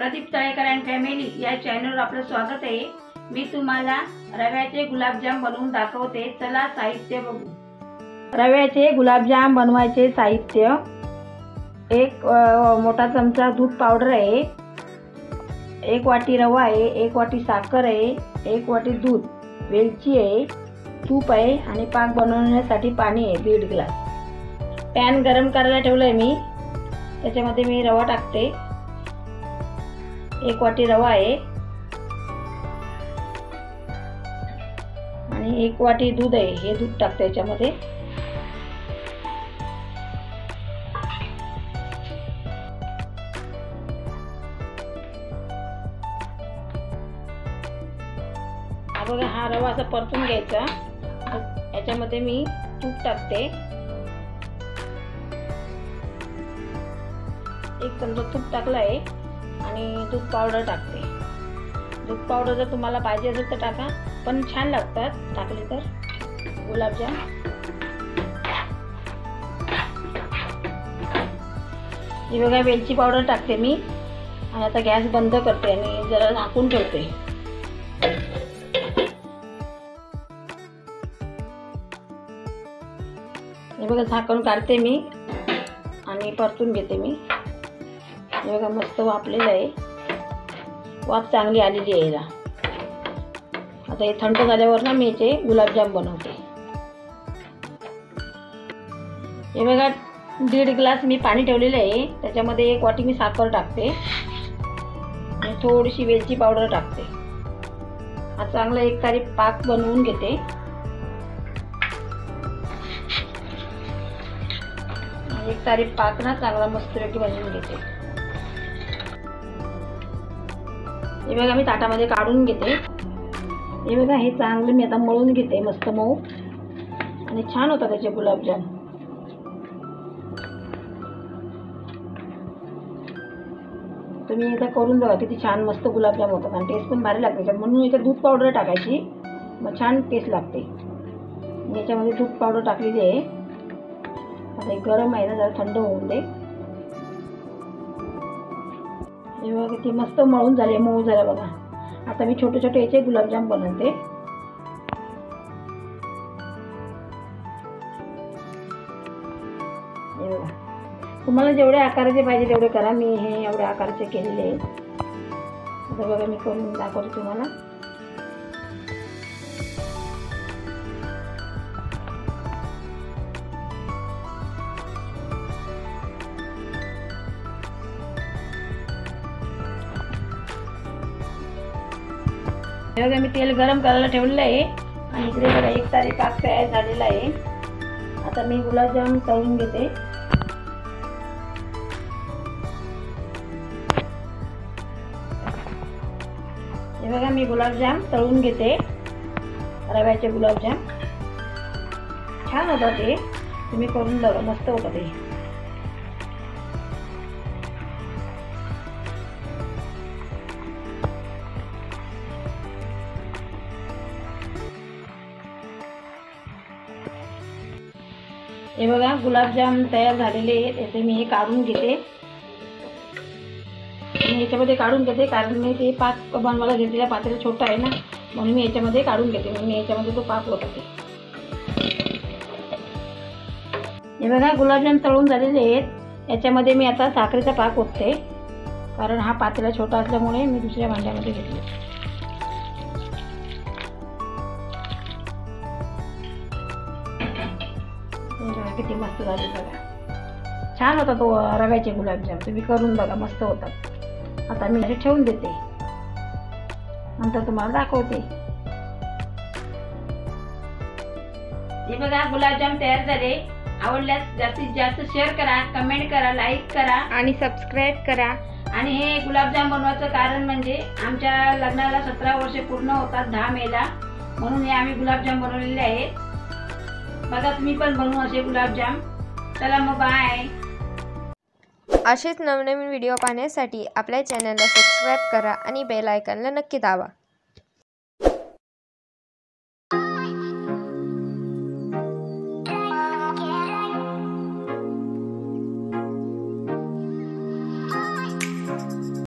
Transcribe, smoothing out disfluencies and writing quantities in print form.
Pradeep Talekar and family या चॅनलवर आपलं स्वागत आहे। मी तुम्हाला रव्याचे गुलाबजाम बनवून दाखवते। चला साहित्य बघू। रव्याचे गुलाबजाम बनवायचे साहित्य: एक मोठा चमचा दूध पावडर आहे, 1 वाटी रवा आहे, 1 वाटी साखर आहे, 1 वाटी दूध, वेलची आहे, तूप आहे आणि पाक बनवण्यासाठी पाणी आहे 1.5 ग्लास। पॅन गरम करायला ठेवलंय मी, त्याच्यामध्ये मी रवा टाकते। 1 वाटी रवा आहे आणि 1 वाटी दूध आहे, हे दूध टाकते याच्यामध्ये। बघा, हा रवा असा परतून घ्यायचा। याच्यामध्ये मी तूप टाकते, 1 चमचा तूप टाकला आहे आणि दूध पावडर टाकते। दूध पावडर जर तुम्हाला पाहिजे असेल तर टाका, पण छान लागतात टाकले तर गुलाबजाम। हे बघा, वेलची पावडर टाकते मी आणि आता गॅस बंद करते आणि जरा झाकून ठेवते। हे बघा, झाकण काढते मी आणि परतून घेते मी। हे बघा, मस्त वाफलेलं आहे, वाफ चांगली आलेली आहे याला। आता हे थंड झाल्यावर ना मी याचे गुलाबजाम बनवते। हे बघा, 1.5 ग्लास मी पाणी ठेवलेलं आहे, त्याच्यामध्ये 1 वाटी मी साखर टाकते आणि थोडीशी वेलची पावडर टाकते। हा चांगला एकतारी पाक बनवून घेते। एकतारी पाक ना चांगला मस्तपैकी बनवून घेते। हे बघा, मी ताटामध्ये काढून घेते। हे बघा, हे चांगलं मी आता मळून घेते, मस्त मऊ आणि छान होतात त्याचे गुलाबजाम। तुम्ही एकदा करून बघा, किती छान मस्त गुलाबजाम होतात आणि टेस्ट पण भारी लागते। म्हणून याच्यात दूध पावडर टाकायची, मग छान टेस्ट लागते। याच्यामध्ये दूध पावडर टाकलेली आहे। आता गरम आहे ना, जरा थंड होऊन दे। हे बघा, किती मस्त मळून झाले, मऊ झाले बघा। आता मी छोटे छोटे याचे गुलाबजाम बनवते। हे बघा, तुम्हाला जेवढे आकाराचे पाहिजे तेवढे करा। मी हे एवढ्या आकाराचे केलेले आहेत। आता बघा, मी करून दाखवते तुम्हाला। हे बघा, मी तेल गरम करायला ठेवलेलं आहे आणि इकडे बघा, एकतारी पाक तयार झालेला आहे। आता मी गुलाबजाम तळून घेते। हे बघा, मी गुलाबजाम तळून घेते, रव्याचे गुलाबजाम। छान होतात ते, तुम्ही करून बघा, मस्त होतात ते। हे बघा, गुलाबजाम तयार झालेले आहेत। याचे मी हे काढून घेते आणि याच्यामध्ये काढून घेते, कारण मी ते पाक बनवायला घेतलेला पातेलं छोटं आहे ना, म्हणून मी याच्यामध्ये काढून घेते। म्हणून मी याच्यामध्ये तो पाक होते। हे बघा, गुलाबजाम तळून झालेले आहेत। याच्यामध्ये मी आता साखरेचा पाक ओतते, कारण हा पातेला छोटा असल्यामुळे मी दुसऱ्या भांड्यामध्ये घेतले। किती मस्त झाले बघा, छान होता तो रव्याचे गुलाबजाम। तुम्ही करून बघा, मस्त होतात। आता मी हे ठेवून देते, नंतर तुम्हाला दाखवते। हे बघा, गुलाबजाम तयार झाले। आवडल्यास जास्तीत जास्त शेअर करा, कमेंट करा, लाईक करा आणि सबस्क्राईब करा। आणि हे गुलाबजाम बनवायचं कारण म्हणजे आमच्या लग्नाला 17 वर्ष पूर्ण होतात 10 मेला, म्हणून हे आम्ही गुलाबजाम बनवलेले आहेत। बघा, तुम्ही पण बनवू असे गुलाबजाम। चला मग, बाय। असेच नवनवीन व्हिडिओ पाहण्यासाठी आपल्या चॅनलला सबस्क्राईब करा आणि बेल आयकॉनला नक्की दाबा।